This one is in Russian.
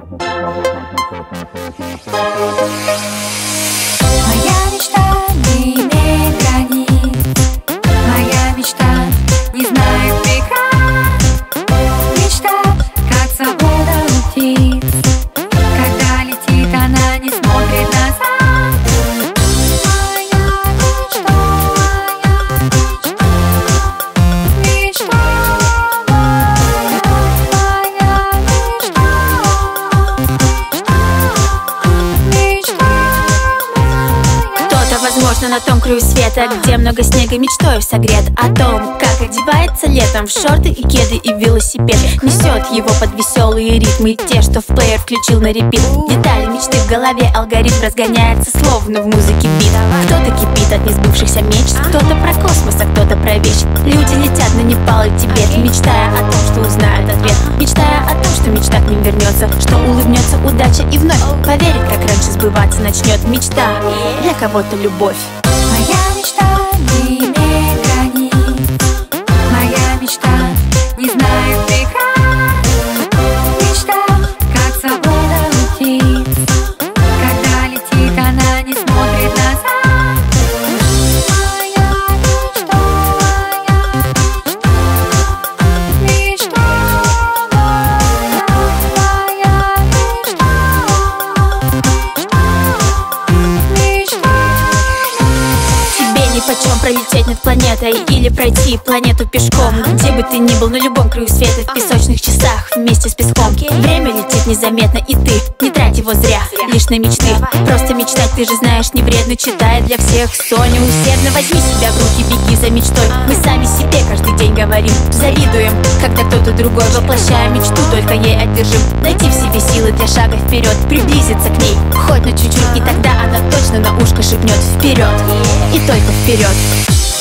Моя мечта не имеет границ. Моя мечта не знает преград. Мечта, как свобода у птиц. Когда летит, она не смотрит назад. Моя мечта, мечта, Кто-то, возможно, на том краю света, где много снега, мечтой согрет о том, как одевается летом в шорты и кеды и велосипед. Несет его под веселые ритмы, те, что в плеер включил на репит. Детали мечты в голове, алгоритм разгоняется, словно в музыке бит. Кто-то кипит от несбывшихся мечт, кто-то про космос, а кто-то про вещь. Люди летят на Непал и Тибет, мечтая о том, что узнают ответ. Мечтая о том, что мечта к ним вернется, что улыбнется удача и вновь поверит, как раньше сбываться начнет мечта. Для кого-то любовь. моя мечта не имеет границ. Моя мечта не знает преград. Мечта, как свобода у птиц. Когда летит, она не смотрит назад. Моя мечта, мечта, Тебе нипочем пролететь над планетой или пройти планету пешком. Где бы ты ни был, на любом краю света, в песочных часах вместе с песком. Время летит незаметно, и ты не трать его зря, лишь на мечты. Просто мечтать, ты же знаешь, не вредно. Читая для всех Соню усердно. Возьми себя в руки, беги за мечтой. Мы сами себе каждый день говорим, завидуем, когда кто-то другой, воплощая мечту, только ей одержим. Найти в себе силы для шага вперед, приблизиться к ней хоть на чуть-чуть, и тогда она точно на ушко шепнет: вперед, и только вперед.